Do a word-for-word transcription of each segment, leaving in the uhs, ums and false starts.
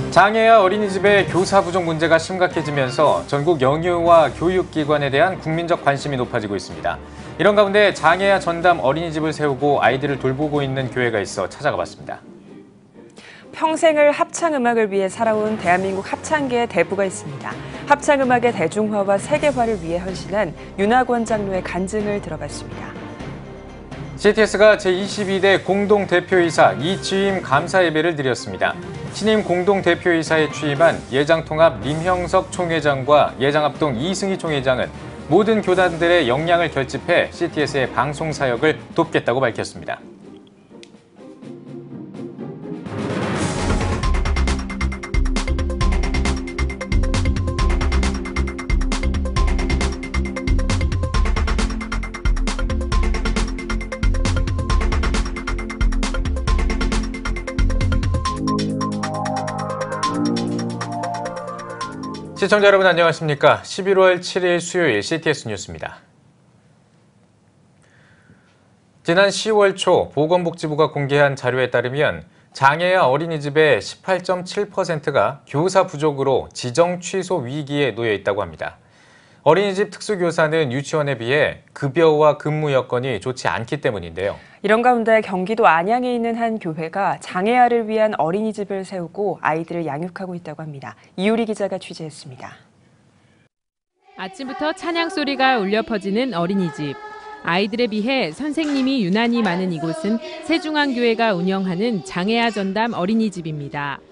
장애아 어린이집의 교사 부족 문제가 심각해지면서 전국 영유아 교육기관에 대한 국민적 관심이 높아지고 있습니다. 이런 가운데 장애아 전담 어린이집을 세우고 아이들을 돌보고 있는 교회가 있어 찾아가 봤습니다. 평생을 합창음악을 위해 살아온 대한민국 합창계의 대부가 있습니다. 합창음악의 대중화와 세계화를 위해 헌신한 윤학원 장로의 간증을 들어봤습니다. 씨티에스가 제이십이 대 공동대표이사 이취임 감사 예배를 드렸습니다. 신임 공동대표이사에 취임한 예장통합 림형석 총회장과 예장합동 이승희 총회장은 모든 교단들의 역량을 결집해 씨티에스의 방송 사역을 돕겠다고 밝혔습니다. 시청자 여러분 안녕하십니까? 십일월 칠일 수요일 씨티에스 뉴스입니다. 지난 시월 초 보건복지부가 공개한 자료에 따르면 장애아 어린이집의 십팔 점 칠 퍼센트가 교사 부족으로 지정 취소 위기에 놓여 있다고 합니다. 어린이집 특수교사는 유치원에 비해 급여와 근무 여건이 좋지 않기 때문인데요. 이런 가운데 경기도 안양에 있는 한 교회가 장애아를 위한 어린이집을 세우고 아이들을 양육하고 있다고 합니다. 이유리 기자가 취재했습니다. 아침부터 찬양 소리가 울려 퍼지는 어린이집. 아이들에 비해 선생님이 유난히 많은 이곳은 세중앙교회가 운영하는 장애아 전담 어린이집입니다.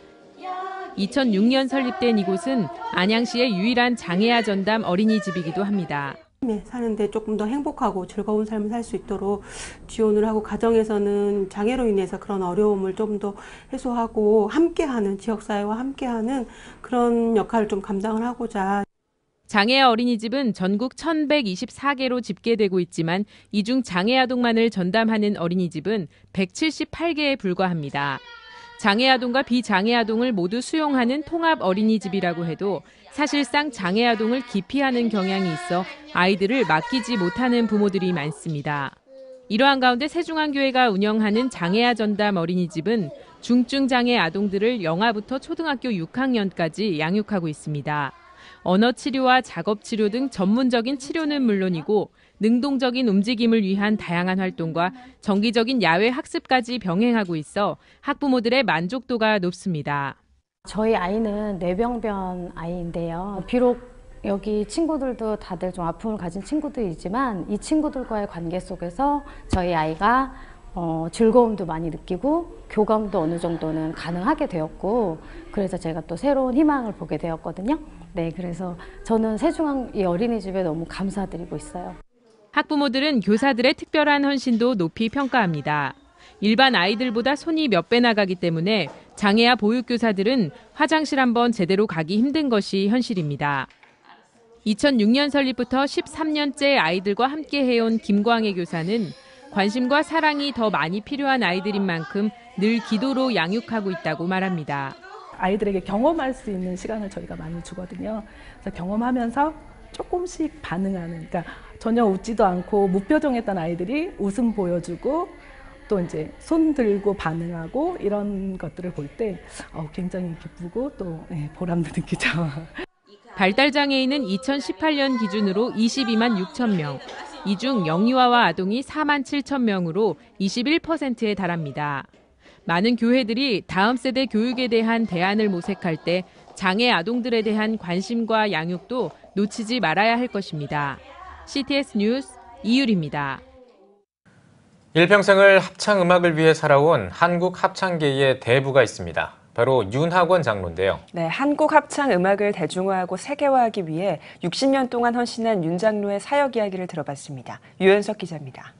이천육 년 설립된 이곳은 안양시의 유일한 장애아 전담 어린이집이기도 합니다. 사는데 조금 더 행복하고 즐거운 삶을 살 수 있도록 지원을 하고 가정에서는 장애로 인해서 그런 어려움을 좀 더 해소하고 함께하는 지역사회와 함께하는 그런 역할을 좀 감당을 하고자. 장애아 어린이집은 전국 천백이십사 개로 집계되고 있지만 이 중 장애아동만을 전담하는 어린이집은 백칠십팔 개에 불과합니다. 장애아동과 비장애아동을 모두 수용하는 통합 어린이집이라고 해도 사실상 장애아동을 기피하는 경향이 있어 아이들을 맡기지 못하는 부모들이 많습니다. 이러한 가운데 세중앙교회가 운영하는 장애아 전담 어린이집은 중증 장애 아동들을 영아부터 초등학교 육 학년까지 양육하고 있습니다. 언어 치료와 작업 치료 등 전문적인 치료는 물론이고 능동적인 움직임을 위한 다양한 활동과 정기적인 야외 학습까지 병행하고 있어 학부모들의 만족도가 높습니다. 저희 아이는 뇌병변 아이인데요. 비록 여기 친구들도 다들 좀 아픔을 가진 친구들이지만 이 친구들과의 관계 속에서 저희 아이가 어, 즐거움도 많이 느끼고 교감도 어느 정도는 가능하게 되었고 그래서 제가 또 새로운 희망을 보게 되었거든요. 네, 그래서 저는 세중앙 이 어린이집에 너무 감사드리고 있어요. 학부모들은 교사들의 특별한 헌신도 높이 평가합니다. 일반 아이들보다 손이 몇 배 나가기 때문에 장애아 보육교사들은 화장실 한번 제대로 가기 힘든 것이 현실입니다. 이천육 년 설립부터 십삼 년째 아이들과 함께 해온 김광혜 교사는 관심과 사랑이 더 많이 필요한 아이들인 만큼 늘 기도로 양육하고 있다고 말합니다. 아이들에게 경험할 수 있는 시간을 저희가 많이 주거든요. 그래서 경험하면서 조금씩 반응하는, 그러니까 전혀 웃지도 않고 무표정했던 아이들이 웃음 보여주고 또 이제 손 들고 반응하고 이런 것들을 볼 때 어, 굉장히 기쁘고 또 네, 보람도 느끼죠. 발달장애인은 이천십팔 년 기준으로 이십이만 육천 명, 이 중 영유아와 아동이 사만 칠천 명으로 이십일 퍼센트에 달합니다. 많은 교회들이 다음 세대 교육에 대한 대안을 모색할 때 장애 아동들에 대한 관심과 양육도 놓치지 말아야 할 것입니다. 씨티에스 뉴스 이유리입니다. 일평생을 합창음악을 위해 살아온 한국 합창계의 대부가 있습니다. 바로 윤학원 장로인데요. 네, 한국 합창음악을 대중화하고 세계화하기 위해 육십 년 동안 헌신한 윤 장로의 사역 이야기를 들어봤습니다. 유현석 기자입니다.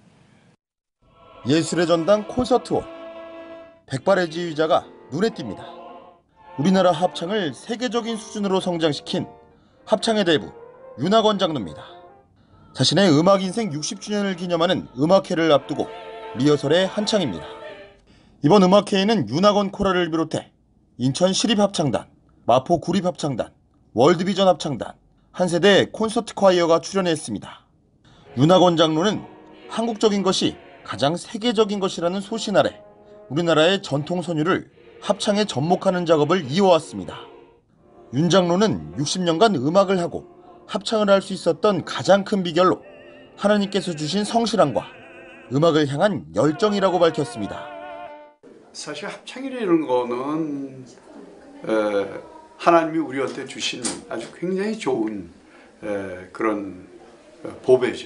예술의 전당 콘서트홀. 백발의 지휘자가 눈에 띕니다. 우리나라 합창을 세계적인 수준으로 성장시킨 합창의 대부 윤학원 장로입니다. 자신의 음악 인생 육십 주년을 기념하는 음악회를 앞두고 리허설에 한창입니다. 이번 음악회에는 윤학원 코러를 비롯해 인천 시립합창단, 마포 구립합창단, 월드비전 합창단, 한 세대 콘서트 콰이어가 출연했습니다. 윤학원 장로는 한국적인 것이 가장 세계적인 것이라는 소신 아래 우리나라의 전통 선율을 합창에 접목하는 작업을 이어왔습니다. 윤 장로는 육십 년간 음악을 하고 합창을 할 수 있었던 가장 큰 비결로 하나님께서 주신 성실함과 음악을 향한 열정이라고 밝혔습니다. 사실 합창이라는 거는 에, 하나님이 우리한테 주신 아주 굉장히 좋은 에, 그런 보배죠.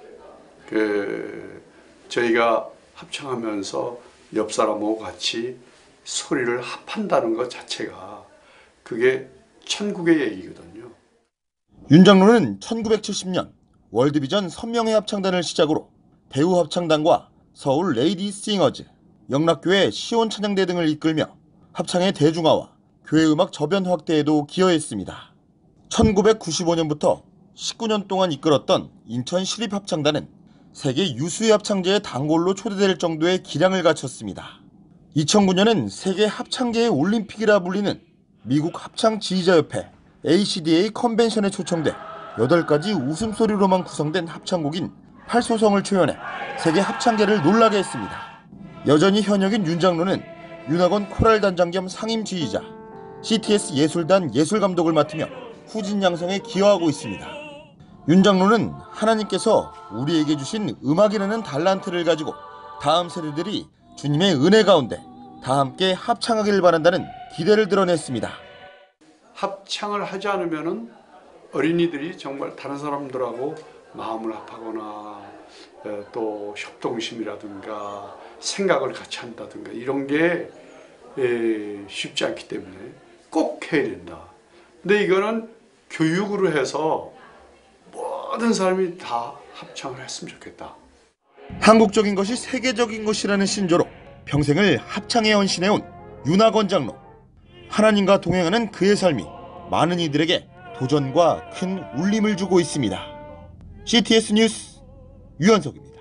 그, 저희가 합창하면서 옆 사람하고 같이 소리를 합한다는 것 자체가 그게 천국의 얘기거든요. 윤 장로는 천구백칠십 년 월드비전 선명회 합창단을 시작으로 배우 합창단과 서울 레이디 싱어즈, 영락교회 시온 찬양대 등을 이끌며 합창의 대중화와 교회 음악 저변 확대에도 기여했습니다. 천구백구십오 년부터 십구 년 동안 이끌었던 인천 시립합창단은 세계 유수의 합창제의 단골로 초대될 정도의 기량을 갖췄습니다. 이천구 년엔 세계 합창계의 올림픽이라 불리는 미국 합창지휘자협회 에이씨디에이 컨벤션에 초청돼 여덟 가지 웃음소리로만 구성된 합창곡인 팔소성을 초연해 세계 합창계를 놀라게 했습니다. 여전히 현역인 윤 장로는 윤학원 코랄단장 겸 상임지휘자, 씨티에스 예술단 예술감독을 맡으며 후진 양성에 기여하고 있습니다. 윤 장로는 하나님께서 우리에게 주신 음악이라는 달란트를 가지고 다음 세대들이 주님의 은혜 가운데 다 함께 합창하길 바란다는 기대를 드러냈습니다. 합창을 하지 않으면은 어린이들이 정말 다른 사람들하고 마음을 합하거나 또 협동심이라든가 생각을 같이 한다든가 이런 게 쉽지 않기 때문에 꼭 해야 된다. 근데 이거는 교육으로 해서 모든 사람이 다 합창을 했으면 좋겠다. 한국적인 것이 세계적인 것이라는 신조로 평생을 합창에 헌신해온 윤학원 장로. 하나님과 동행하는 그의 삶이 많은 이들에게 도전과 큰 울림을 주고 있습니다. 씨티에스 뉴스 유현석입니다.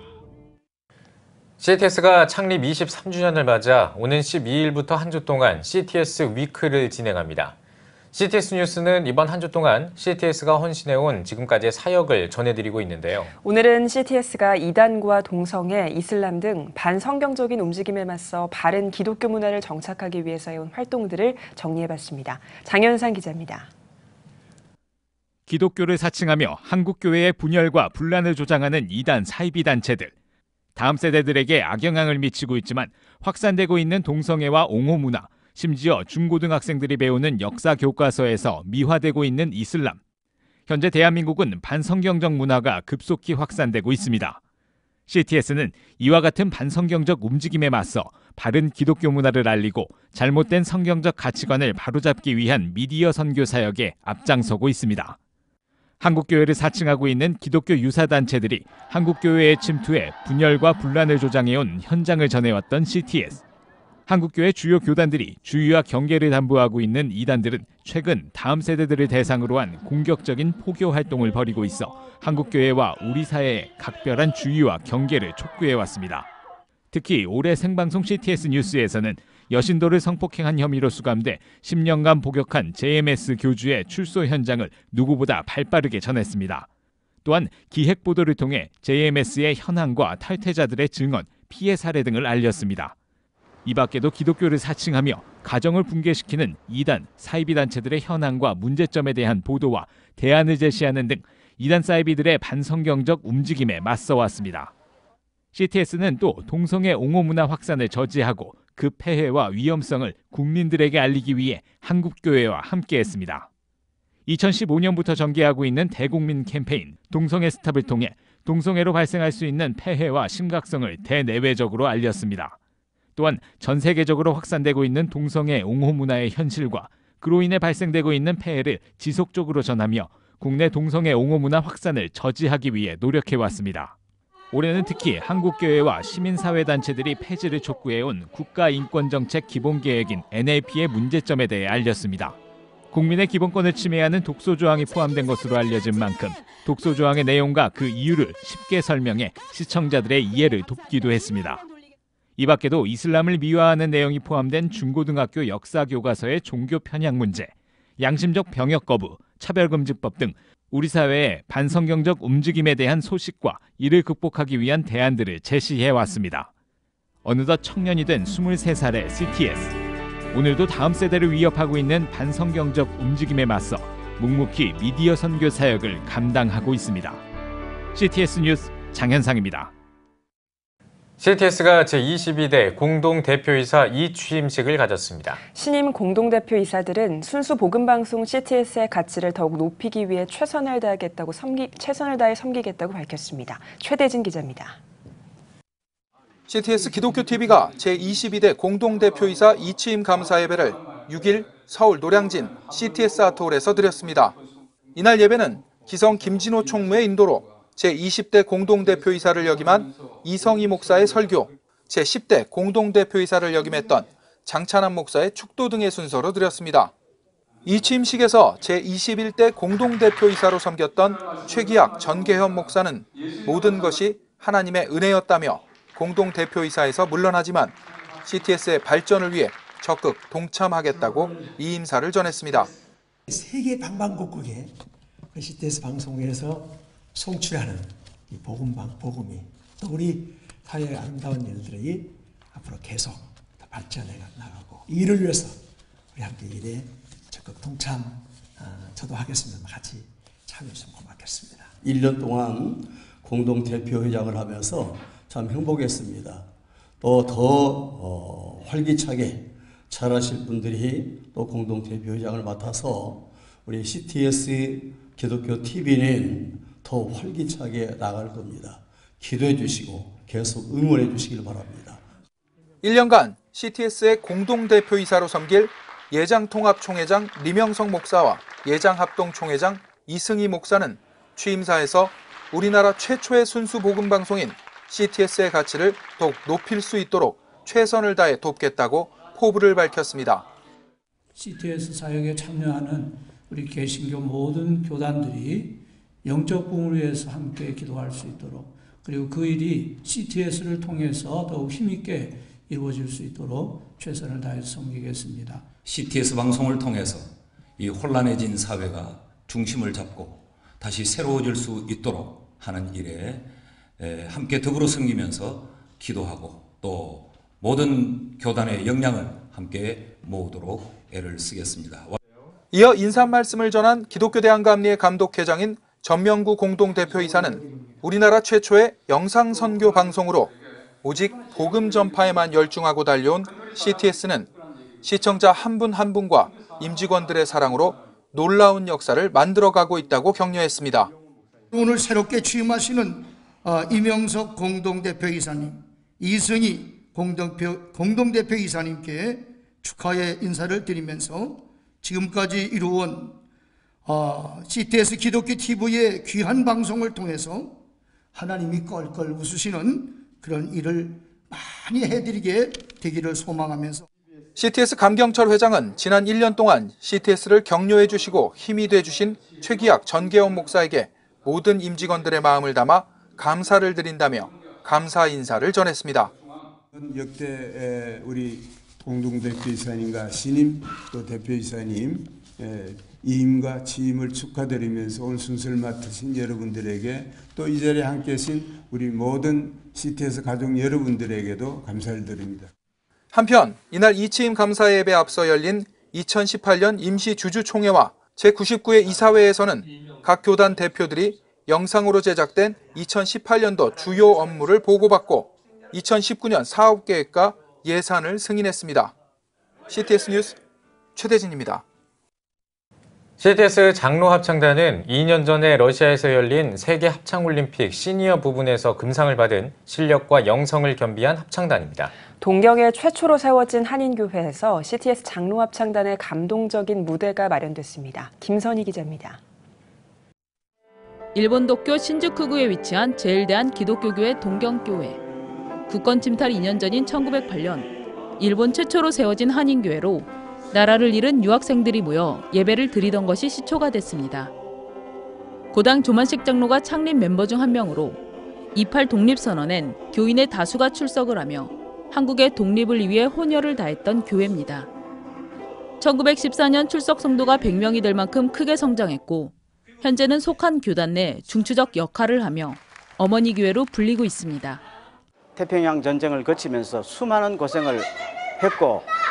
씨티에스가 창립 이십삼 주년을 맞아 오는 십이 일부터 한 주 동안 씨티에스 위크를 진행합니다. 씨티에스 뉴스는 이번 한 주 동안 씨티에스가 헌신해온 지금까지의 사역을 전해드리고 있는데요. 오늘은 씨티에스가 이단과 동성애, 이슬람 등 반성경적인 움직임에 맞서 바른 기독교 문화를 정착하기 위해서 해온 활동들을 정리해봤습니다. 장현상 기자입니다. 기독교를 사칭하며 한국교회의 분열과 분란을 조장하는 이단 사이비 단체들. 다음 세대들에게 악영향을 미치고 있지만 확산되고 있는 동성애와 옹호 문화, 심지어 중고등학생들이 배우는 역사 교과서에서 미화되고 있는 이슬람. 현재 대한민국은 반성경적 문화가 급속히 확산되고 있습니다. 씨티에스는 이와 같은 반성경적 움직임에 맞서 바른 기독교 문화를 알리고 잘못된 성경적 가치관을 바로잡기 위한 미디어 선교 사역에 앞장서고 있습니다. 한국교회를 사칭하고 있는 기독교 유사단체들이 한국교회에 침투해 분열과 분란을 조장해온 현장을 전해왔던 씨티에스. 한국교회 주요 교단들이 주의와 경계를 담보하고 있는 이단들은 최근 다음 세대들을 대상으로 한 공격적인 포교 활동을 벌이고 있어 한국교회와 우리 사회에 각별한 주의와 경계를 촉구해왔습니다. 특히 올해 생방송 씨티에스 뉴스에서는 여신도를 성폭행한 혐의로 수감돼 십 년간 복역한 제이엠에스 교주의 출소 현장을 누구보다 발빠르게 전했습니다. 또한 기획 보도를 통해 제이엠에스의 현황과 탈퇴자들의 증언, 피해 사례 등을 알렸습니다. 이 밖에도 기독교를 사칭하며 가정을 붕괴시키는 이단, 사이비 단체들의 현황과 문제점에 대한 보도와 대안을 제시하는 등 이단 사이비들의 반성경적 움직임에 맞서왔습니다. 씨티에스는 또 동성애 옹호 문화 확산을 저지하고 그 폐해와 위험성을 국민들에게 알리기 위해 한국교회와 함께했습니다. 이천십오 년부터 전개하고 있는 대국민 캠페인 동성애 스탑을 통해 동성애로 발생할 수 있는 폐해와 심각성을 대내외적으로 알렸습니다. 또한 전 세계적으로 확산되고 있는 동성애 옹호 문화의 현실과 그로 인해 발생되고 있는 폐해를 지속적으로 전하며 국내 동성애 옹호 문화 확산을 저지하기 위해 노력해왔습니다. 올해는 특히 한국교회와 시민사회단체들이 폐지를 촉구해온 국가인권정책 기본계획인 엔엘피의 문제점에 대해 알렸습니다. 국민의 기본권을 침해하는 독소조항이 포함된 것으로 알려진 만큼 독소조항의 내용과 그 이유를 쉽게 설명해 시청자들의 이해를 돕기도 했습니다. 이 밖에도 이슬람을 미화하는 내용이 포함된 중고등학교 역사교과서의 종교 편향 문제, 양심적 병역 거부, 차별금지법 등 우리 사회의 반성경적 움직임에 대한 소식과 이를 극복하기 위한 대안들을 제시해왔습니다. 어느덧 청년이 된 스물세 살의 씨티에스. 오늘도 다음 세대를 위협하고 있는 반성경적 움직임에 맞서 묵묵히 미디어 선교 사역을 감당하고 있습니다. 씨티에스 뉴스 장현상입니다. 씨티에스가 제이십이 대 공동대표이사 이취임식을 가졌습니다. 신임 공동대표이사들은 순수 복음방송 씨티에스의 가치를 더욱 높이기 위해 최선을 다하겠다고 섬기, 최선을 다해 섬기겠다고 밝혔습니다. 최대진 기자입니다. 씨티에스 기독교티비가 제이십이 대 공동대표이사 이취임 감사 예배를 육 일 서울 노량진 씨티에스 아트홀에서 드렸습니다. 이날 예배는 기성 김진호 총무의 인도로 제이십 대 공동대표이사를 역임한 이성희 목사의 설교, 제십 대 공동대표이사를 역임했던 장찬환 목사의 축도 등의 순서로 드렸습니다. 이 취임식에서 제이십일 대 공동대표이사로 섬겼던 최기학 전계현 목사는 모든 것이 하나님의 은혜였다며 공동대표이사에서 물러나지만 씨티에스의 발전을 위해 적극 동참하겠다고 이 임사를 전했습니다. 세계 방방곡곡에 씨티에스 방송에서 송출하는 이 복음방, 복음이 또 우리 사회의 아름다운 일들이 앞으로 계속 더 발전해 나가고 이를 위해서 우리 함께 일에 적극 동참 어, 저도 하겠습니다. 같이 참여해주시면 고맙겠습니다. 일 년 동안 공동대표회장을 하면서 참 행복했습니다. 또 더 어, 활기차게 잘하실 분들이 또 공동대표회장을 맡아서 우리 씨티에스 기독교 티비는 더 활기차게 나갈 겁니다. 기도해 주시고 계속 응원해 주시길 바랍니다. 일 년간 씨티에스의 공동대표이사로 섬길 예장통합총회장 리명석 목사와 예장합동총회장 이승희 목사는 취임사에서 우리나라 최초의 순수 복음방송인 씨티에스의 가치를 더욱 높일 수 있도록 최선을 다해 돕겠다고 포부를 밝혔습니다. 씨티에스 사역에 참여하는 우리 개신교 모든 교단들이 영적 부흥을 위해서 함께 기도할 수 있도록 그리고 그 일이 씨티에스를 통해서 더욱 힘있게 이루어질 수 있도록 최선을 다해서 섬기겠습니다. 씨티에스 방송을 통해서 이 혼란해진 사회가 중심을 잡고 다시 새로워질 수 있도록 하는 일에 함께 더불어 섬기면서 기도하고 또 모든 교단의 역량을 함께 모으도록 애를 쓰겠습니다. 이어 인사 말씀을 전한 기독교대한감리회 감독회장인 전명구 공동대표이사는 우리나라 최초의 영상선교 방송으로 오직 복음 전파에만 열중하고 달려온 씨티에스는 시청자 한 분 한 분과 임직원들의 사랑으로 놀라운 역사를 만들어가고 있다고 격려했습니다. 오늘 새롭게 취임하시는 이명석 공동대표이사님, 이승희 공동대표, 공동대표이사님께 축하의 인사를 드리면서 지금까지 이루어온 어, 씨티에스 기독교 티비의 귀한 방송을 통해서 하나님이 껄껄 웃으시는 그런 일을 많이 해드리게 되기를 소망하면서 씨티에스 감경철 회장은 지난 일 년 동안 씨티에스를 격려해 주시고 힘이 돼 주신 최기학 전계원 목사에게 모든 임직원들의 마음을 담아 감사를 드린다며 감사 인사를 전했습니다. 역대 우리 공동대표이사님과 신임 또 대표이사님 이임과 취임을 축하드리면서 오늘 순서를 맡으신 여러분들에게 또 이 자리에 함께 계신 우리 모든 씨티에스 가족 여러분들에게도 감사를 드립니다. 한편 이날 이취임 감사 예배에 앞서 열린 이천십팔 년 임시 주주총회와 제구십구 회 이사회에서는 각 교단 대표들이 영상으로 제작된 이천십팔 년도 주요 업무를 보고받고 이천십구 년 사업계획과 예산을 승인했습니다. 씨티에스 뉴스 최대진입니다. 씨티에스 장로합창단은 이 년 전에 러시아에서 열린 세계 합창올림픽 시니어 부분에서 금상을 받은 실력과 영성을 겸비한 합창단입니다. 동경에 최초로 세워진 한인교회에서 씨티에스 장로합창단의 감동적인 무대가 마련됐습니다. 김선희 기자입니다. 일본 도쿄 신주쿠구에 위치한 제일대한 기독교교회 동경교회. 국권 침탈 이 년 전인 천구백팔 년 일본 최초로 세워진 한인교회로 나라를 잃은 유학생들이 모여 예배를 드리던 것이 시초가 됐습니다. 고당 조만식 장로가 창립 멤버 중 한 명으로 이팔 독립선언엔 교인의 다수가 출석을 하며 한국의 독립을 위해 혼혈을 다했던 교회입니다. 천구백십사 년 출석 성도가 백 명이 될 만큼 크게 성장했고 현재는 속한 교단 내 중추적 역할을 하며 어머니 교회로 불리고 있습니다. 태평양 전쟁을 거치면서 수많은 고생을 했고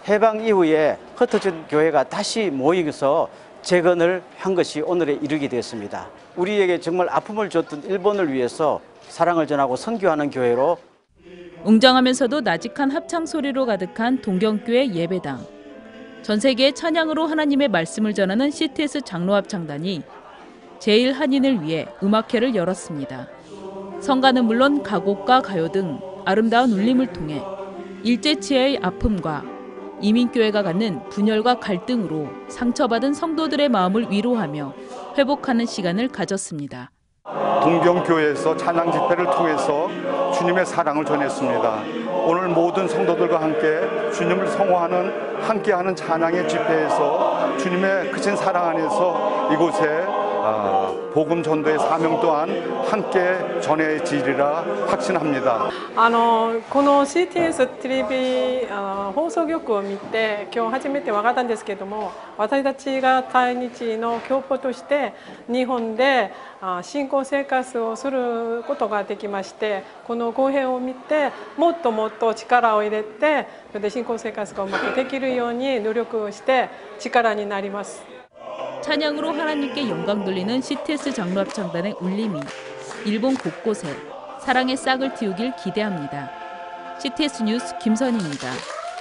해방 이후에 흩어진 교회가 다시 모이면서 재건을 한 것이 오늘에 이르게 되었습니다. 우리에게 정말 아픔을 줬던 일본을 위해서 사랑을 전하고 선교하는 교회로 웅장하면서도 나직한 합창 소리로 가득한 동경교회 예배당. 전 세계의 찬양으로 하나님의 말씀을 전하는 씨티에스 장로합창단이 제일 한인을 위해 음악회를 열었습니다. 성가는 물론 가곡과 가요 등 아름다운 울림을 통해 일제치하의 아픔과 이민교회가 갖는 분열과 갈등으로 상처받은 성도들의 마음을 위로하며 회복하는 시간을 가졌습니다. 동경교회에서 찬양 집회를 통해서 주님의 사랑을 전했습니다. 오늘 모든 성도들과 함께 주님을 성호하는 함께하는 찬양의 집회에서 주님의 크신 사랑 안에서 이곳에 복음 전도의 사명 또한 함께 전해지리라 확신합니다. あのこの シーティーエス テレビあの放送局を見て今日初めて分かったんですけれども、私たちが対日の教母として日本で信仰生活をすることができまして、この公演を見てもっともっと力を入れて、それで信仰生活がうまくできるように努力して力になります。 찬양으로 하나님께 영광 돌리는 씨티에스 장로합창단의 울림이 일본 곳곳에 사랑의 싹을 틔우길 기대합니다. 씨티에스 뉴스 김선희입니다.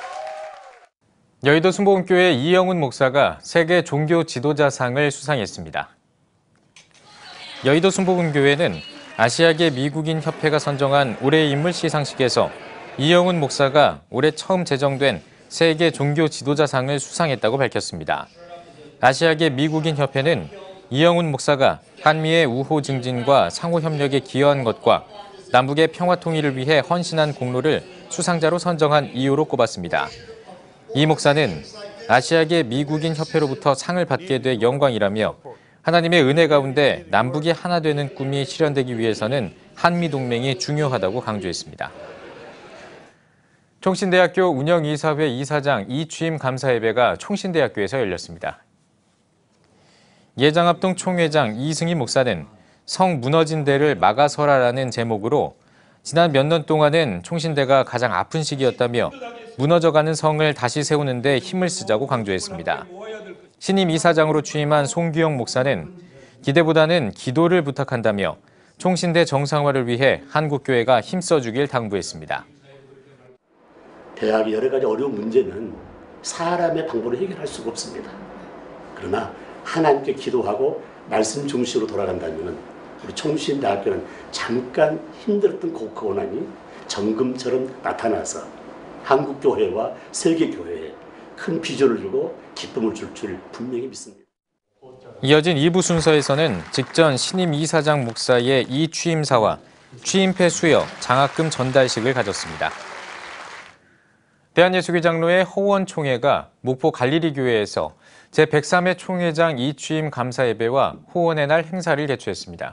여의도 순복음교회 이영훈 목사가 세계 종교 지도자상을 수상했습니다. 여의도 순복음교회는 아시아계 미국인 협회가 선정한 올해의 인물 시상식에서 이영훈 목사가 올해 처음 제정된 세계 종교 지도자상을 수상했다고 밝혔습니다. 아시아계 미국인 협회는 이영훈 목사가 한미의 우호 증진과 상호 협력에 기여한 것과 남북의 평화 통일을 위해 헌신한 공로를 수상자로 선정한 이유로 꼽았습니다. 이 목사는 아시아계 미국인 협회로부터 상을 받게 돼 영광이라며 하나님의 은혜 가운데 남북이 하나 되는 꿈이 실현되기 위해서는 한미 동맹이 중요하다고 강조했습니다. 총신대학교 운영이사회 이사장 이취임 감사 예배가 총신대학교에서 열렸습니다. 예장합동 총회장 이승희 목사는 성 무너진 데를 막아서라라는 제목으로 지난 몇 년 동안은 총신대가 가장 아픈 시기였다며 무너져가는 성을 다시 세우는 데 힘을 쓰자고 강조했습니다. 신임 이사장으로 취임한 송규영 목사는 기대보다는 기도를 부탁한다며 총신대 정상화를 위해 한국교회가 힘써주길 당부했습니다. 대학의 여러 가지 어려운 문제는 사람의 방법으로 해결할 수가 없습니다. 그러나 하나님께 기도하고 말씀 중심으로 돌아간다면 우리 총신대학교는 잠깐 힘들었던 그 고난이 정금처럼 나타나서 한국교회와 세계교회에 큰 비전을 주고 기쁨을 줄 줄 분명히 믿습니다. 이어진 이 부 순서에서는 직전 신임 이사장 목사의 이취임사와 취임패 수여, 장학금 전달식을 가졌습니다. 대한예수교 장로회 허원 총회가 목포 갈릴리 교회에서 제백삼 회 총회장 이취임 감사 예배와 후원의 날 행사를 개최했습니다.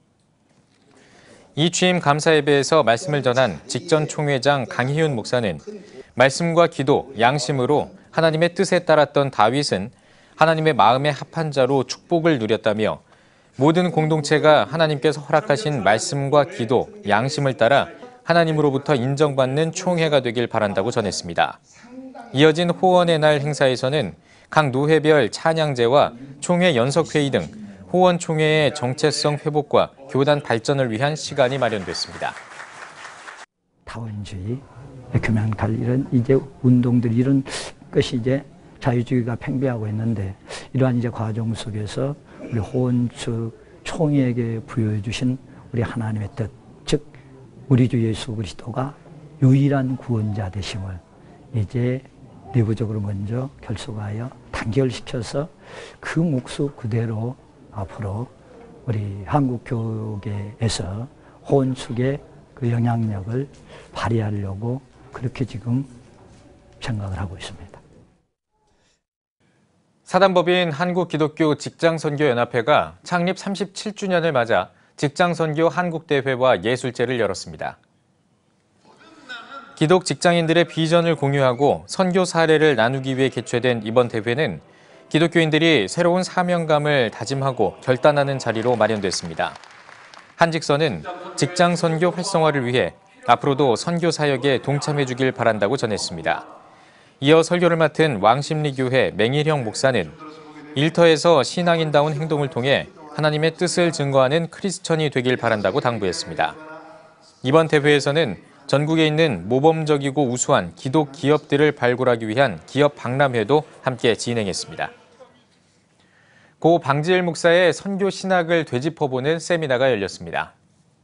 이취임 감사 예배에서 말씀을 전한 직전 총회장 강희윤 목사는 말씀과 기도, 양심으로 하나님의 뜻에 따랐던 다윗은 하나님의 마음에 합한 자로 축복을 누렸다며 모든 공동체가 하나님께서 허락하신 말씀과 기도, 양심을 따라 하나님으로부터 인정받는 총회가 되길 바란다고 전했습니다. 이어진 호원의 날 행사에서는 각 노회별 찬양제와 총회 연석회의 등 호원 총회의 정체성 회복과 교단 발전을 위한 시간이 마련됐습니다. 다원주의, 교만갈 이런 이제 운동들 이런 것이 이제 자유주의가 팽배하고 있는데 이러한 이제 과정 속에서 우리 호원 측 총회에게 부여해 주신 우리 하나님의 뜻, 즉 우리 주 예수 그리스도가 유일한 구원자 되심을 이제 내부적으로 먼저 결속하여 단결시켜서 그 몫을 그대로 앞으로 우리 한국교계에서 호원 측의 그 영향력을 발휘하려고 그렇게 지금 생각을 하고 있습니다. 사단법인 한국기독교 직장선교연합회가 창립 삼십칠 주년을 맞아 직장선교 한국대회와 예술제를 열었습니다. 기독 직장인들의 비전을 공유하고 선교 사례를 나누기 위해 개최된 이번 대회는 기독교인들이 새로운 사명감을 다짐하고 결단하는 자리로 마련됐습니다. 한직선은 직장 선교 활성화를 위해 앞으로도 선교 사역에 동참해 주길 바란다고 전했습니다. 이어 설교를 맡은 왕십리교회 맹일형 목사는 일터에서 신앙인다운 행동을 통해 하나님의 뜻을 증거하는 크리스천이 되길 바란다고 당부했습니다. 이번 대회에서는 전국에 있는 모범적이고 우수한 기독 기업들을 발굴하기 위한 기업 박람회도 함께 진행했습니다. 고 방지일 목사의 선교 신학을 되짚어보는 세미나가 열렸습니다.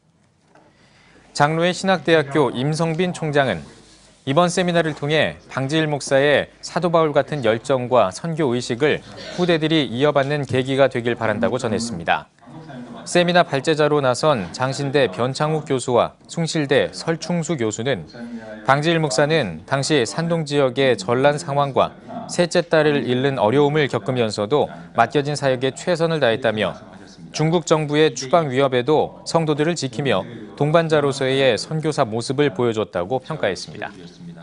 장로회 신학대학교 임성빈 총장은 이번 세미나를 통해 방지일 목사의 사도 바울 같은 열정과 선교 의식을 후대들이 이어받는 계기가 되길 바란다고 전했습니다. 세미나 발제자로 나선 장신대 변창욱 교수와 숭실대 설충수 교수는 방지일 목사는 당시 산동 지역의 전란 상황과 셋째 딸을 잃는 어려움을 겪으면서도 맡겨진 사역에 최선을 다했다며 중국 정부의 추방 위협에도 성도들을 지키며 동반자로서의 선교사 모습을 보여줬다고 평가했습니다.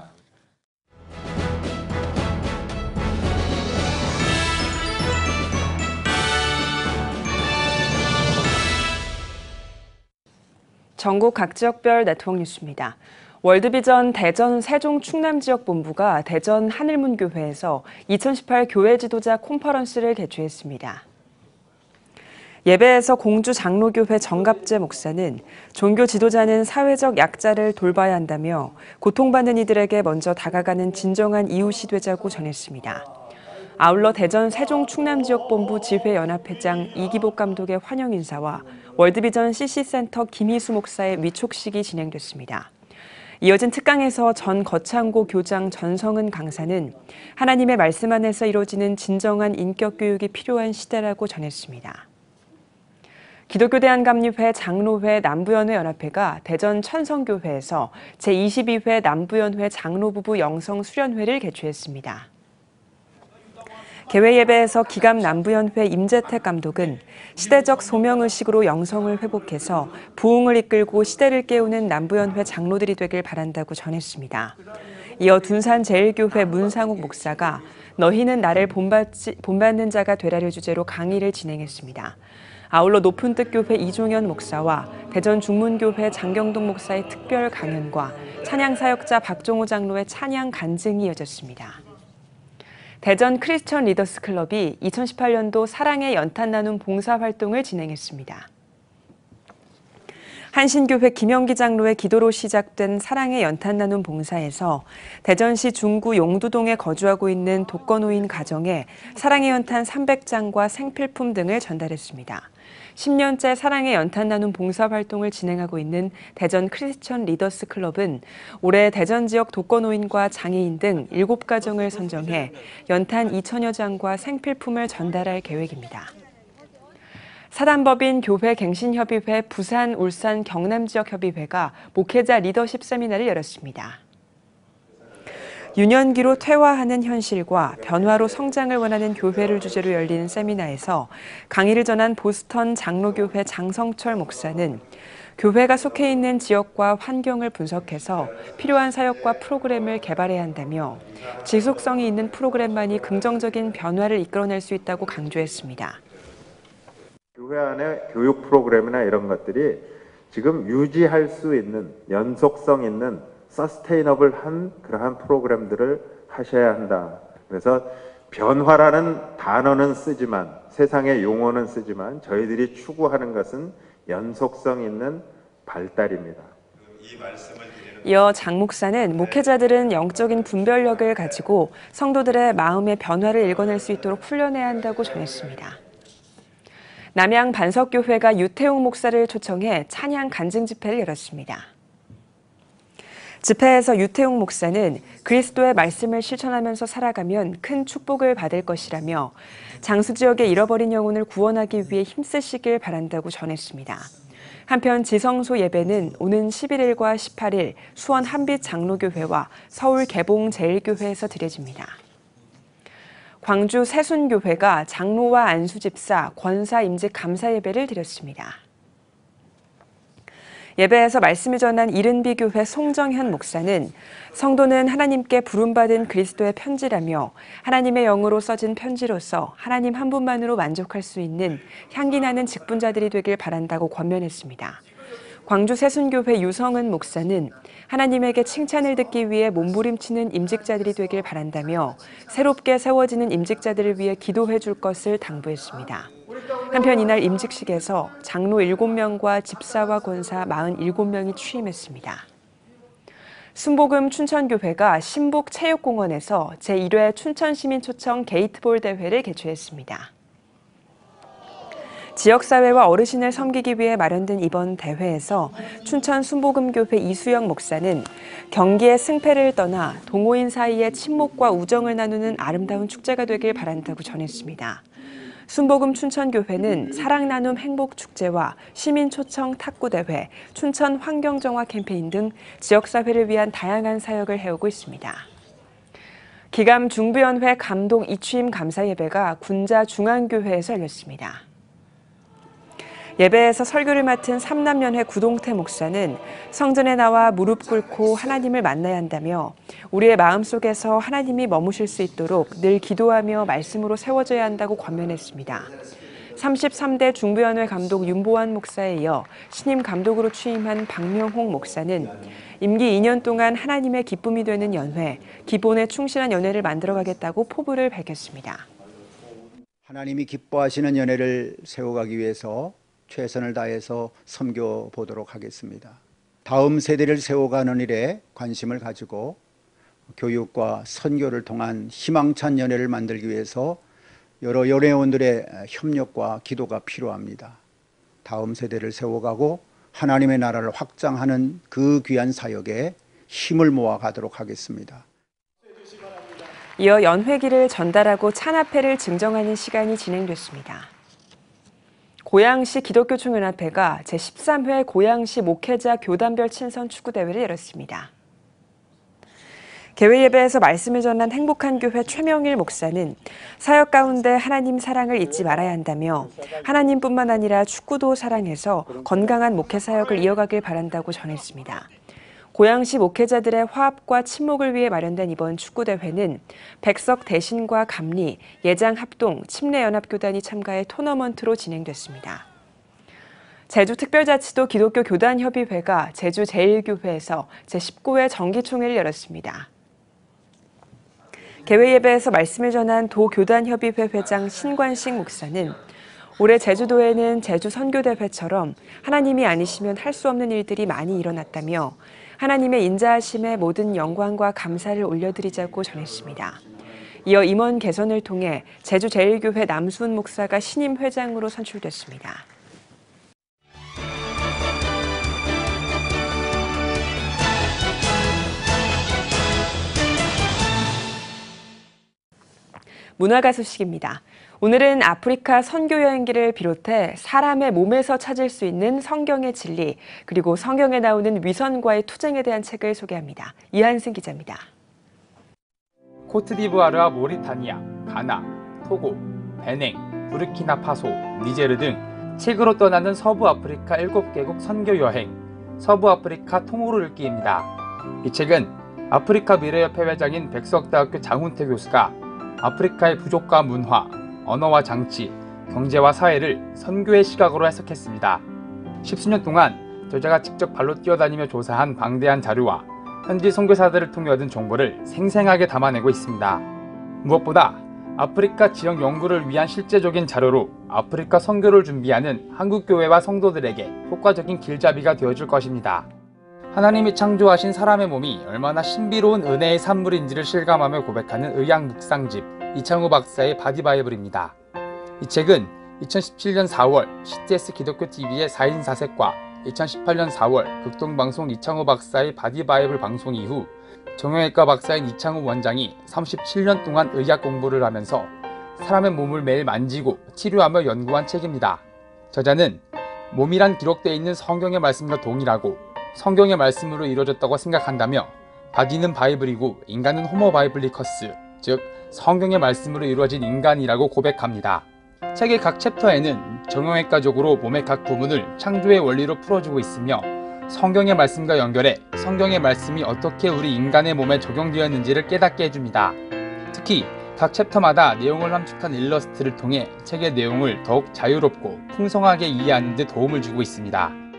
전국 각 지역별 네트워크 뉴스입니다. 월드비전 대전 세종 충남 지역 본부가 대전 하늘문교회에서 이천십팔 교회 지도자 콘퍼런스를 개최했습니다. 예배에서 공주 장로교회 정갑재 목사는 종교 지도자는 사회적 약자를 돌봐야 한다며 고통받는 이들에게 먼저 다가가는 진정한 이웃이 되자고 전했습니다. 아울러 대전 세종 충남 지역 본부 지회연합회장 이기복 감독의 환영 인사와 월드비전 씨씨센터 김희수 목사의 위촉식이 진행됐습니다. 이어진 특강에서 전 거창고 교장 전성은 강사는 하나님의 말씀 안에서 이루어지는 진정한 인격 교육이 필요한 시대라고 전했습니다. 기독교대한감리회 장로회 남부연회 연합회가 대전 천성교회에서 제이십이 회 남부연회 장로부부 영성수련회를 개최했습니다. 개회 예배에서 기감 남부연회 임재택 감독은 시대적 소명의식으로 영성을 회복해서 부흥을 이끌고 시대를 깨우는 남부연회 장로들이 되길 바란다고 전했습니다. 이어 둔산제일교회 문상욱 목사가 너희는 나를 본받지, 본받는 자가 되라를 주제로 강의를 진행했습니다. 아울러 높은뜻교회 이종현 목사와 대전 중문교회 장경동 목사의 특별 강연과 찬양사역자 박종호 장로의 찬양 간증이 이어졌습니다. 대전 크리스천 리더스 클럽이 이천십팔 년도 사랑의 연탄 나눔 봉사활동을 진행했습니다. 한신교회 김영기 장로의 기도로 시작된 사랑의 연탄 나눔 봉사에서 대전시 중구 용두동에 거주하고 있는 독거노인 가정에 사랑의 연탄 삼백 장과 생필품 등을 전달했습니다. 십 년째 사랑의 연탄 나눔 봉사활동을 진행하고 있는 대전 크리스천 리더스 클럽은 올해 대전 지역 독거노인과 장애인 등 일곱 가정을 선정해 연탄 이천여 장과 생필품을 전달할 계획입니다. 사단법인 교회 갱신협의회 부산, 울산, 경남 지역협의회가 목회자 리더십 세미나를 열었습니다. 유년기로 퇴화하는 현실과 변화로 성장을 원하는 교회를 주제로 열린 세미나에서 강의를 전한 보스턴 장로교회 장성철 목사는 교회가 속해 있는 지역과 환경을 분석해서 필요한 사역과 프로그램을 개발해야 한다며 지속성이 있는 프로그램만이 긍정적인 변화를 이끌어낼 수 있다고 강조했습니다. 교회 안에 교육 프로그램이나 이런 것들이 지금 유지할 수 있는 연속성 있는 서스테이너블한 그러한 프로그램들을 하셔야 한다. 그래서 변화라는 단어는 쓰지만 세상의 용어는 쓰지만 저희들이 추구하는 것은 연속성 있는 발달입니다. 이어 장 목사는 목회자들은 영적인 분별력을 가지고 성도들의 마음의 변화를 읽어낼 수 있도록 훈련해야 한다고 전했습니다. 남양 반석교회가 유태웅 목사를 초청해 찬양 간증 집회를 열었습니다. 집회에서 유태웅 목사는 그리스도의 말씀을 실천하면서 살아가면 큰 축복을 받을 것이라며 장수 지역의 잃어버린 영혼을 구원하기 위해 힘쓰시길 바란다고 전했습니다. 한편 지성소 예배는 오는 십일 일과 십팔 일 수원 한빛 장로교회와 서울 개봉 제일교회에서 드려집니다. 광주 세순교회가 장로와 안수집사, 권사 임직 감사 예배를 드렸습니다. 예배에서 말씀을 전한 이른비교회 송정현 목사는 성도는 하나님께 부름받은 그리스도의 편지라며 하나님의 영으로 써진 편지로서 하나님 한 분만으로 만족할 수 있는 향기 나는 직분자들이 되길 바란다고 권면했습니다. 광주 새순교회 유성은 목사는 하나님에게 칭찬을 듣기 위해 몸부림치는 임직자들이 되길 바란다며 새롭게 세워지는 임직자들을 위해 기도해 줄 것을 당부했습니다. 한편 이날 임직식에서 장로 일곱 명과 집사와 권사 사십칠 명이 취임했습니다. 순복음 춘천교회가 신북체육공원에서 제일 회 춘천시민초청 게이트볼 대회를 개최했습니다. 지역사회와 어르신을 섬기기 위해 마련된 이번 대회에서 춘천 순복음교회 이수영 목사는 경기의 승패를 떠나 동호인 사이의 친목과 우정을 나누는 아름다운 축제가 되길 바란다고 전했습니다. 순복음 춘천교회는 사랑나눔 행복축제와 시민초청 탁구대회, 춘천 환경정화 캠페인 등 지역사회를 위한 다양한 사역을 해오고 있습니다. 기감 중부연회 감동 이취임 감사예배가 군자 중앙교회에서 열렸습니다. 예배에서 설교를 맡은 삼남연회 구동태 목사는 성전에 나와 무릎 꿇고 하나님을 만나야 한다며 우리의 마음속에서 하나님이 머무실 수 있도록 늘 기도하며 말씀으로 세워져야 한다고 권면했습니다. 삼십삼 대 중부연회 감독 윤보환 목사에 이어 신임 감독으로 취임한 박명홍 목사는 임기 이 년 동안 하나님의 기쁨이 되는 연회, 기본에 충실한 연회를 만들어가겠다고 포부를 밝혔습니다. 하나님이 기뻐하시는 연회를 세워가기 위해서 최선을 다해서 섬겨보도록 하겠습니다. 다음 세대를 세워가는 일에 관심을 가지고 교육과 선교를 통한 희망찬 연회를 만들기 위해서 여러 연회원들의 협력과 기도가 필요합니다. 다음 세대를 세워가고 하나님의 나라를 확장하는 그 귀한 사역에 힘을 모아가도록 하겠습니다. 이어 연회기를 전달하고 찬합회를 증정하는 시간이 진행됐습니다. 고양시 기독교총연합회가 제십삼 회 고양시 목회자 교단별 친선 축구대회를 열었습니다. 개회 예배에서 말씀을 전한 행복한교회 최명일 목사는 사역 가운데 하나님 사랑을 잊지 말아야 한다며 하나님뿐만 아니라 축구도 사랑해서 건강한 목회 사역을 이어가길 바란다고 전했습니다. 고양시 목회자들의 화합과 친목을 위해 마련된 이번 축구대회는 백석 대신과 감리, 예장 합동, 침례연합교단이 참가해 토너먼트로 진행됐습니다. 제주특별자치도 기독교 교단협의회가 제주 제일 교회에서 제십구 회 정기총회를 열었습니다. 개회 예배에서 말씀을 전한 도교단협의회 회장 신관식 목사는 올해 제주도에는 제주 선교대회처럼 하나님이 아니시면 할 수 없는 일들이 많이 일어났다며 하나님의 인자하심에 모든 영광과 감사를 올려드리자고 전했습니다. 이어 임원 개선을 통해 제주제일교회 남수은 목사가 신임 회장으로 선출됐습니다. 문화가 소식입니다. 오늘은 아프리카 선교 여행기를 비롯해 사람의 몸에서 찾을 수 있는 성경의 진리, 그리고 성경에 나오는 위선과의 투쟁에 대한 책을 소개합니다. 이한승 기자입니다. 코트디부아르와 모리타니아, 가나, 토고, 베냉, 부르키나파소, 니제르 등 책으로 떠나는 서부 아프리카 일곱 개국 선교 여행, 서부 아프리카 통으로 읽기입니다. 이 책은 아프리카 미래협회 회장인 백석대학교 장훈태 교수가 아프리카의 부족과 문화, 언어와 장치, 경제와 사회를 선교의 시각으로 해석했습니다. 십수년 동안 저자가 직접 발로 뛰어다니며 조사한 방대한 자료와 현지 선교사들을 통해 얻은 정보를 생생하게 담아내고 있습니다. 무엇보다 아프리카 지역 연구를 위한 실제적인 자료로 아프리카 선교를 준비하는 한국교회와 성도들에게 효과적인 길잡이가 되어줄 것입니다. 하나님이 창조하신 사람의 몸이 얼마나 신비로운 은혜의 산물인지를 실감하며 고백하는 의학 묵상집 이창호 박사의 바디바이블입니다. 이 책은 이천십칠년 사월 씨티에스 기독교티비의 사인 사색과 이천십팔년 사월 극동방송 이창호 박사의 바디바이블 방송 이후 정형외과 박사인 이창호 원장이 삼십칠년 동안 의학 공부를 하면서 사람의 몸을 매일 만지고 치료하며 연구한 책입니다. 저자는 몸이란 기록되어 있는 성경의 말씀과 동일하고 성경의 말씀으로 이루어졌다고 생각한다며 바디는 바이블이고 인간은 호모 바이블리커스, 즉 성경의 말씀으로 이루어진 인간이라고 고백합니다. 책의 각 챕터에는 정형외과적으로 몸의 각 부분을 창조의 원리로 풀어주고 있으며 성경의 말씀과 연결해 성경의 말씀이 어떻게 우리 인간의 몸에 적용되었는지를 깨닫게 해줍니다. 특히 각 챕터마다 내용을 함축한 일러스트를 통해 책의 내용을 더욱 자유롭고 풍성하게 이해하는 데 도움을 주고 있습니다.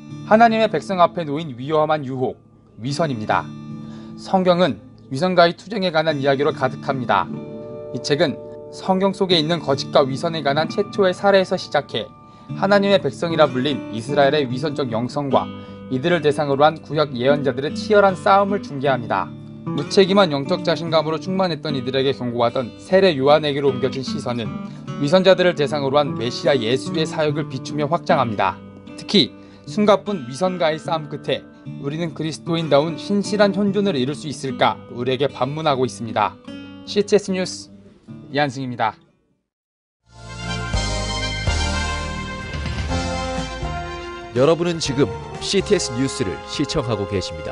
하나님의 백성 앞에 놓인 위험한 유혹, 위선입니다. 성경은 위선과의 투쟁에 관한 이야기로 가득합니다. 이 책은 성경 속에 있는 거짓과 위선에 관한 최초의 사례에서 시작해 하나님의 백성이라 불린 이스라엘의 위선적 영성과 이들을 대상으로 한 구약 예언자들의 치열한 싸움을 중계합니다. 무책임한 영적 자신감으로 충만했던 이들에게 경고하던 세례 요한에게로 옮겨진 시선은 위선자들을 대상으로 한 메시아 예수의 사역을 비추며 확장합니다. 특히 숨가쁜 위선과의 싸움 끝에 우리는 그리스도인다운 신실한 현존을 이룰 수 있을까 우리에게 반문하고 있습니다. 씨티에스 뉴스 이한승입니다. 여러분은 지금 씨티에스 뉴스를 시청하고 계십니다.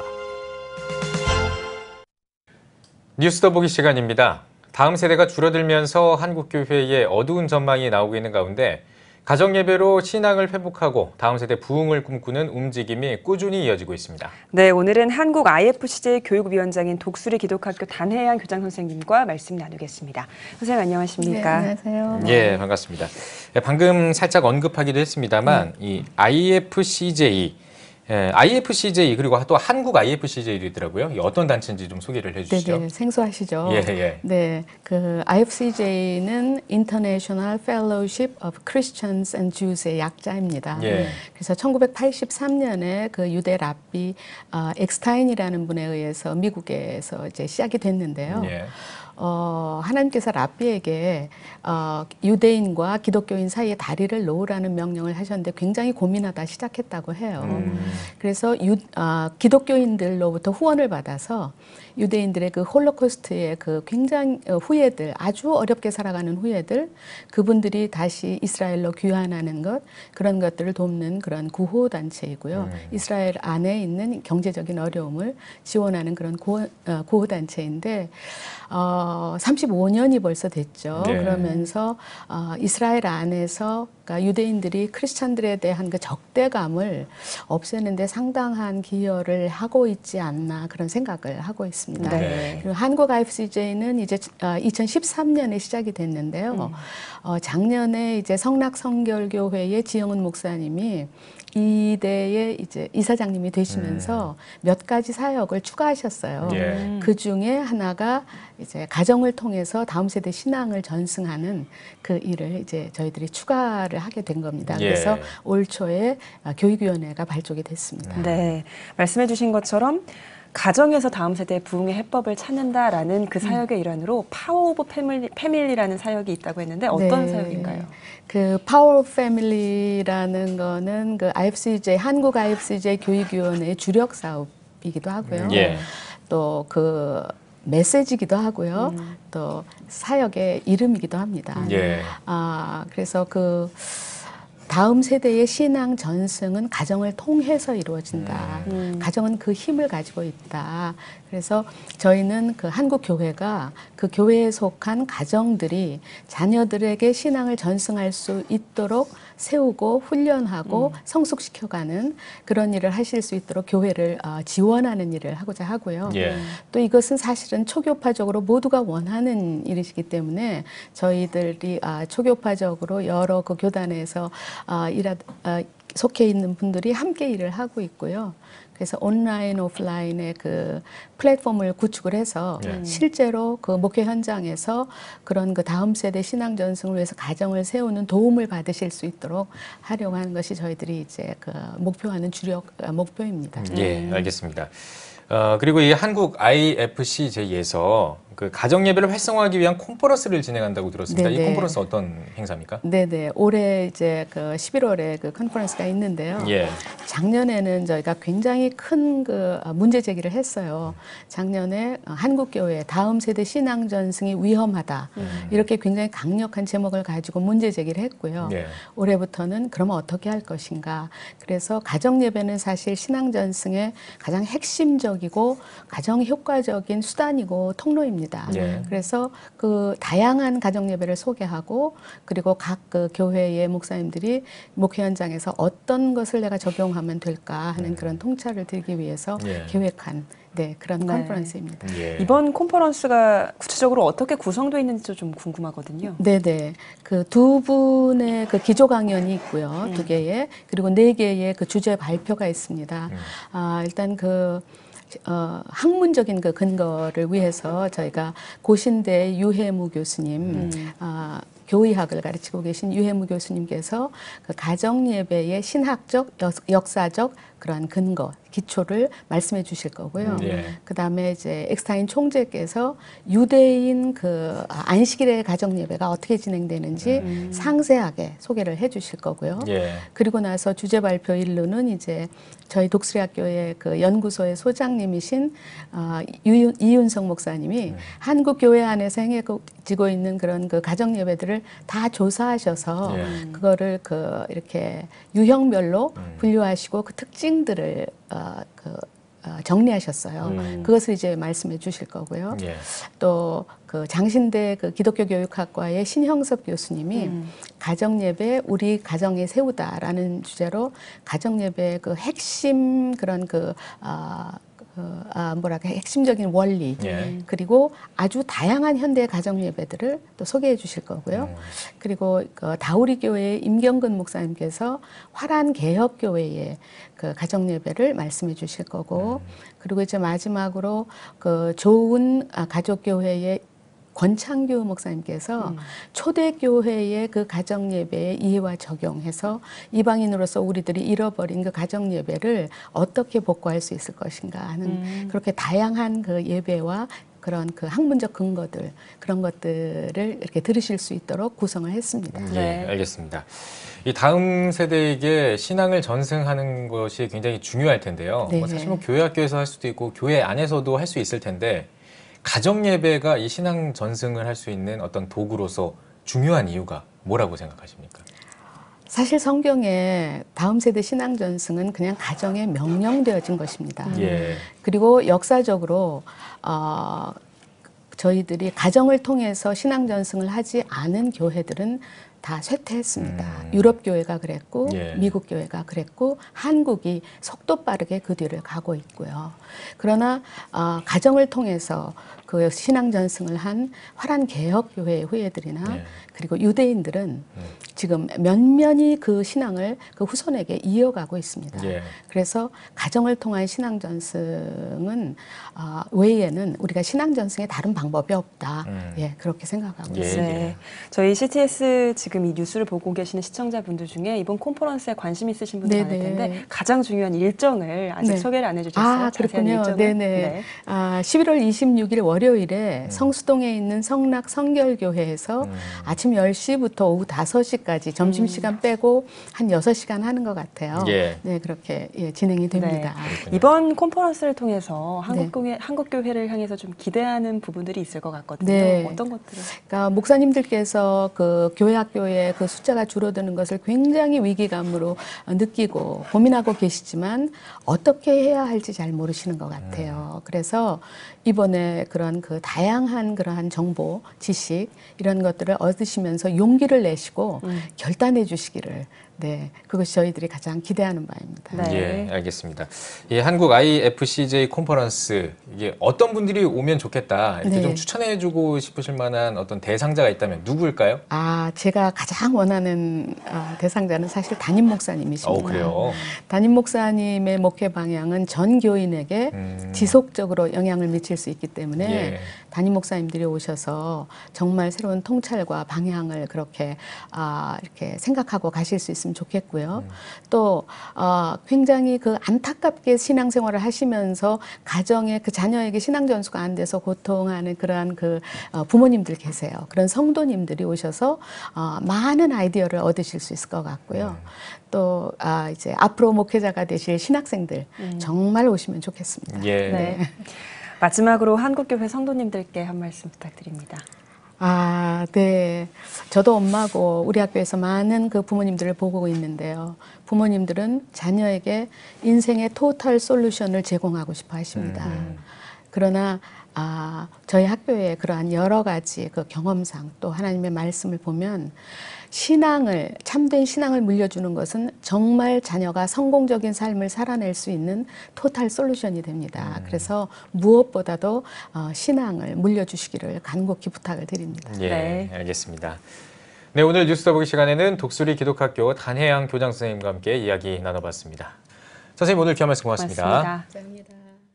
뉴스 더 보기 시간입니다. 다음 세대가 줄어들면서 한국 교회에 어두운 전망이 나오고 있는 가운데 가정예배로 신앙을 회복하고 다음 세대 부흥을 꿈꾸는 움직임이 꾸준히 이어지고 있습니다. 네, 오늘은 한국 아이에프씨제이 교육위원장인 독수리 기독학교 단혜양 교장 선생님과 말씀 나누겠습니다. 선생님 안녕하십니까? 네, 안녕하세요. 예, 반갑습니다. 방금 살짝 언급하기도 했습니다만 네. 이 아이에프씨제이 예, 아이에프씨제이 그리고 또 한국 아이에프씨제이도 있더라고요. 어떤 단체인지 좀 소개를 해주시죠. 네, 생소하시죠. 예, 예. 네, 그 아이에프씨제이는 International Fellowship of Christians and Jews의 약자입니다. 예. 그래서 천구백팔십삼 년에 그 유대 랍비 어, 엑스타인이라는 분에 의해서 미국에서 이제 시작이 됐는데요. 예. 어, 하나님께서 랍비에게 어, 유대인과 기독교인 사이에 다리를 놓으라는 명령을 하셨는데 굉장히 고민하다 시작했다고 해요. 음. 그래서 유, 어, 기독교인들로부터 후원을 받아서 유대인들의 그 홀로코스트의 그 굉장히 후예들, 아주 어렵게 살아가는 후예들, 그분들이 다시 이스라엘로 귀환하는 것, 그런 것들을 돕는 그런 구호단체이고요. 음. 이스라엘 안에 있는 경제적인 어려움을 지원하는 그런 구호, 어, 구호단체인데 어, 삼십오 년이 벌써 됐죠. 네. 그러면서 어, 이스라엘 안에서 그러니까 유대인들이 크리스찬들에 대한 그 적대감을 없애는 데 상당한 기여를 하고 있지 않나 그런 생각을 하고 있습니다. 네. 그리고 한국 아이에프씨제이는 이제 어, 이천십삼 년에 시작이 됐는데요. 음. 어, 작년에 이제 성락성결교회의 지영은 목사님이 이 대의 이제 이사장님이 되시면서 음. 몇 가지 사역을 추가하셨어요. 예. 그 중에 하나가 이제 가정을 통해서 다음 세대 신앙을 전승하는 그 일을 이제 저희들이 추가를 하게 된 겁니다. 예. 그래서 올 초에 교육위원회가 발족이 됐습니다. 네, 말씀해주신 것처럼. 가정에서 다음 세대의 부흥의 해법을 찾는다라는 그 사역의 일환으로 파워 오브 패밀리, 패밀리라는 사역이 있다고 했는데 어떤 네. 사역인가요? 그 파워 오브 패밀리라는 거는 그 아이에프씨제이, 한국 아이에프씨제이 교육위원회의 주력 사업이기도 하고요. 예. 또 그 메시지기도 하고요. 음. 또 사역의 이름이기도 합니다. 예. 아, 그래서 그 다음 세대의 신앙 전승은 가정을 통해서 이루어진다. 음. 가정은 그 힘을 가지고 있다. 그래서 저희는 그 한국 교회가 그 교회에 속한 가정들이 자녀들에게 신앙을 전승할 수 있도록 세우고 훈련하고 음. 성숙시켜가는 그런 일을 하실 수 있도록 교회를 어, 지원하는 일을 하고자 하고요. 예. 또 이것은 사실은 초교파적으로 모두가 원하는 일이시기 때문에 저희들이 아, 초교파적으로 여러 그 교단에서 아, 일하, 아, 속해 있는 분들이 함께 일을 하고 있고요. 그래서 온라인, 오프라인의 그 플랫폼을 구축을 해서 네. 실제로 그 목회 현장에서 그런 그 다음 세대 신앙 전승을 위해서 가정을 세우는 도움을 받으실 수 있도록 하려고 하는 것이 저희들이 이제 그 목표하는 주력 목표입니다. 예, 알겠습니다. 어, 그리고 이 한국 아이에프씨제이에서 그 가정 예배를 활성화하기 위한 콘퍼런스를 진행한다고 들었습니다. 네네. 이 콘퍼런스 어떤 행사입니까? 네네. 올해 이제 그 십일월에 그 컨퍼런스가 있는데요. 예. 작년에는 저희가 굉장히 큰 그 문제 제기를 했어요. 작년에 한국 교회 다음 세대 신앙 전승이 위험하다. 음. 이렇게 굉장히 강력한 제목을 가지고 문제 제기를 했고요. 예. 올해부터는 그러면 어떻게 할 것인가. 그래서 가정 예배는 사실 신앙 전승의 가장 핵심적이고 가장 효과적인 수단이고 통로입니다. 있습니다. 네. 그래서 그 다양한 가정 예배를 소개하고 그리고 각 그 교회의 목사님들이 목회 현장에서 어떤 것을 내가 적용하면 될까 하는 그런 통찰을 들기 위해서 예. 계획한 네, 그런 네. 컨퍼런스입니다. 예. 이번 컨퍼런스가 구체적으로 어떻게 구성되어 있는지도 좀 궁금하거든요. 네네. 그 두 분의 그 기조 강연이 있고요. 음. 두 개의. 그리고 네 개의 그 주제 발표가 있습니다. 음. 아, 일단 그 어, 학문적인 그 근거를 위해서 저희가 고신대 유해무 교수님, 음. 아, 교의학을 가르치고 계신 유해무 교수님께서 그 가정예배의 신학적, 역, 역사적 그러한 근거, 기초를 말씀해 주실 거고요. 예. 그 다음에 이제 엑스타인 총재께서 유대인 그 안식일의 가정예배가 어떻게 진행되는지 음. 상세하게 소개를 해 주실 거고요. 예. 그리고 나서 주제 발표 일로는 이제 저희 독수리학교의 그 연구소의 소장님이신 어, 유, 이윤성 목사님이 음. 한국 교회 안에서 행해지고 있는 그런 그 가정 예배들을 다 조사하셔서 예. 그거를 그 이렇게 유형별로 음. 분류하시고 그 특징들을 어, 그 어, 정리하셨어요. 음. 그것을 이제 말씀해 주실 거고요. 예. 또 그 장신대 그 기독교 교육학과의 신형섭 교수님이 음. 가정예배 우리 가정에 세우다라는 주제로 가정예배의 그 핵심 그런 그 아, 그, 아, 뭐랄까 핵심적인 원리 예. 그리고 아주 다양한 현대 가정 예배들을 또 소개해 주실 거고요. 음. 그리고 그 다우리 교회의 임경근 목사님께서 화란 개혁 교회의 그 가정 예배를 말씀해 주실 거고 음. 그리고 이제 마지막으로 그 좋은 아, 가족 교회의 권창규 목사님께서 음. 초대교회의 그 가정예배의 이해와 적용해서 이방인으로서 우리들이 잃어버린 그 가정예배를 어떻게 복구할 수 있을 것인가 하는 음. 그렇게 다양한 그 예배와 그런 그 학문적 근거들 그런 것들을 이렇게 들으실 수 있도록 구성을 했습니다. 예, 알겠습니다. 이 다음 세대에게 신앙을 전승하는 것이 굉장히 중요할 텐데요. 네. 뭐 사실 뭐 교회 학교에서 할 수도 있고 교회 안에서도 할 수 있을 텐데 가정 예배가 이 신앙 전승을 할 수 있는 어떤 도구로서 중요한 이유가 뭐라고 생각하십니까? 사실 성경에 다음 세대 신앙 전승은 그냥 가정에 명령되어진 것입니다. 예. 그리고 역사적으로 어, 저희들이 가정을 통해서 신앙 전승을 하지 않은 교회들은 다 쇠퇴했습니다. 음. 유럽 교회가 그랬고 예. 미국 교회가 그랬고 한국이 속도 빠르게 그 뒤를 가고 있고요. 그러나 어, 가정을 통해서 그 신앙 전승을 한 화란 개혁 교회의 후예들이나 예. 그리고 유대인들은 음. 지금 면면이 그 신앙을 그 후손에게 이어가고 있습니다. 예. 그래서 가정을 통한 신앙 전승은 어, 외에는 우리가 신앙 전승에 다른 방법이 없다. 음. 예, 그렇게 생각하고 예, 있습니다. 네. 저희 씨티에스 지금 이 뉴스를 보고 계시는 시청자분들 중에 이번 컨퍼런스에 관심 있으신 분들 많을 네네. 텐데 가장 중요한 일정을 아직 네. 소개를 안 해주셨어요. 아, 자세한 그렇군요. 일정을. 네네. 네. 아, 십일월 이십육일 월요일에 음. 성수동에 있는 성락 성결교회에서 음. 아침 열 시부터 오후 다섯 시까지 점심시간 빼고 한 여섯 시간 하는 것 같아요. 예. 네, 그렇게 예, 진행이 됩니다. 네. 이번 컨퍼런스를 통해서 네. 한국교회, 한국교회를 향해서 좀 기대하는 부분들이 있을 것 같거든요. 네. 어떤 것들을? 그러니까 목사님들께서 그 교회 학교에 그 숫자가 줄어드는 것을 굉장히 위기감으로 느끼고 고민하고 계시지만 어떻게 해야 할지 잘 모르시는 것 같아요. 그래서 이번에 그런 그 다양한 그러한 정보, 지식 이런 것들을 얻으시면서 용기를 내시고 음. 결단해 주시기를 네, 그것이 저희들이 가장 기대하는 바입니다. 예, 알겠습니다. 이 한국 아이에프씨제이 컨퍼런스 이게 어떤 분들이 오면 좋겠다 이렇게 네. 좀 추천해주고 싶으실 만한 어떤 대상자가 있다면 누구일까요? 아, 제가 가장 원하는 어, 대상자는 사실 담임 목사님이십니다. 어, 그래요. 담임 목사님의 목회 방향은 전 교인에게 음. 지속적으로 영향을 미칠 수 있기 때문에 예. 담임 목사님들이 오셔서 정말 새로운 통찰과 방향을 그렇게 아, 이렇게 생각하고 가실 수 있으면 좋겠고요. 음. 또 어, 굉장히 그 안타깝게 신앙생활을 하시면서 가정에 그 자녀에게 신앙 전수가 안 돼서 고통하는 그러한 그 어, 부모님들 계세요. 그런 성도님들이 오셔서 어, 많은 아이디어를 얻으실 수 있을 것 같고요. 또 아, 이제 앞으로 목회자가 되실 신학생들 음. 정말 오시면 좋겠습니다. 예. 네. 마지막으로 한국교회 성도님들께 한 말씀 부탁드립니다. 아, 네. 저도 엄마고 우리 학교에서 많은 그 부모님들을 보고 있는데요. 부모님들은 자녀에게 인생의 토탈 솔루션을 제공하고 싶어 하십니다. 음. 그러나 아, 저희 학교의 그러한 여러 가지 그 경험상 또 하나님의 말씀을 보면 신앙을, 참된 신앙을 물려주는 것은 정말 자녀가 성공적인 삶을 살아낼 수 있는 토탈 솔루션이 됩니다. 음. 그래서 무엇보다도 어, 신앙을 물려주시기를 간곡히 부탁을 드립니다. 예, 네. 알겠습니다. 네, 오늘 뉴스 더보기 시간에는 독수리 기독학교 단혜양 교장 선생님과 함께 이야기 나눠봤습니다. 선생님 오늘 귀한 말씀 고맙습니다. 감사합니다.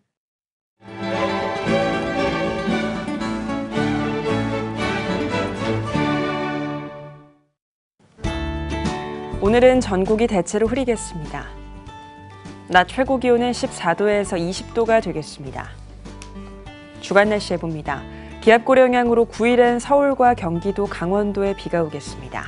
오늘은 전국이 대체로 흐리겠습니다. 낮 최고 기온은 십사 도에서 이십 도가 되겠습니다. 주간 날씨 해봅니다. 기압고리 영향으로 구 일엔 서울과 경기도, 강원도에 비가 오겠습니다.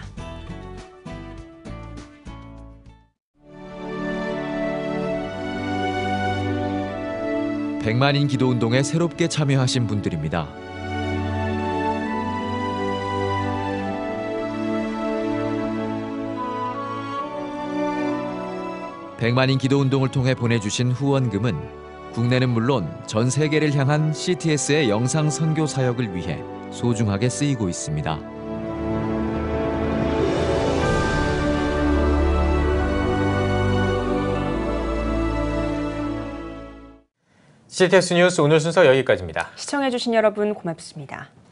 백만인 기도운동에 새롭게 참여하신 분들입니다. 백만인 기도운동을 통해 보내주신 후원금은 국내는 물론 전 세계를 향한 씨티에스의 영상 선교 사역을 위해 소중하게 쓰이고 있습니다. 씨티에스 뉴스 오늘 순서 여기까지입니다. 시청해주신 여러분 고맙습니다.